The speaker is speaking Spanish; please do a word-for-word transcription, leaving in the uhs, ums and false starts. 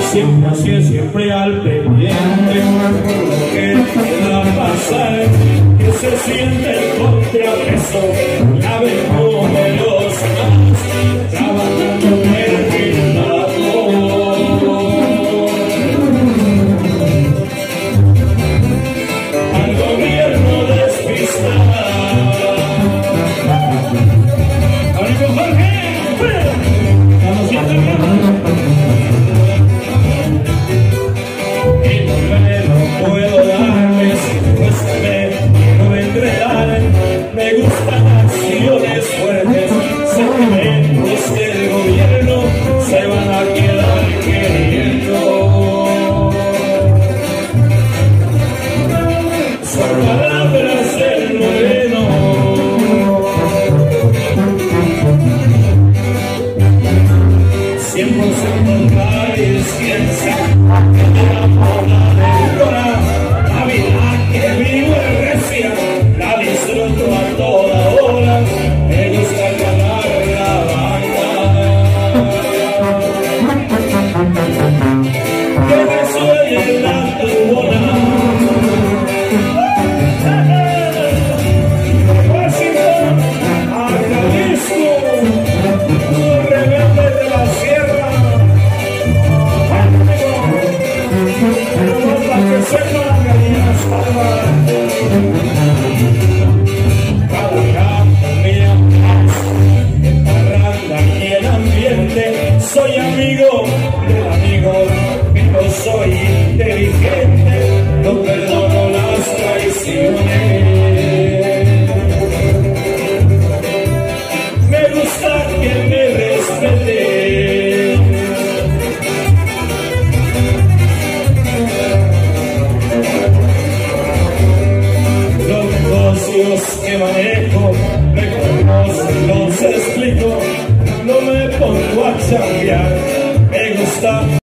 siempre así, siempre al pendiente por lo que pueda pasar, que se siente el contrapeso, la vez de los más, trabajando en el al gobierno despistado. ¡Amigo Jorge! ¡Vamos a no puedo darles, pues me no vendré dar. Me gustan acciones fuertes, sentimientos del gobierno se van a quedar queriendo. Son palabras del moreno, cien por ciento país, piensa que la moda de Dora, la vida que vivo es recia, la disfruto a toda hora, me gusta ganar la banda, que me suene la turbona. Washington, a Jalisco, rebelde de la sierra. Soy amigo del amigo, pero soy inteligente, no perdono las traiciones. Me gusta que me respete. Los negocios que manejo, me conocen, los explico. No me pongo a chambear, me gusta.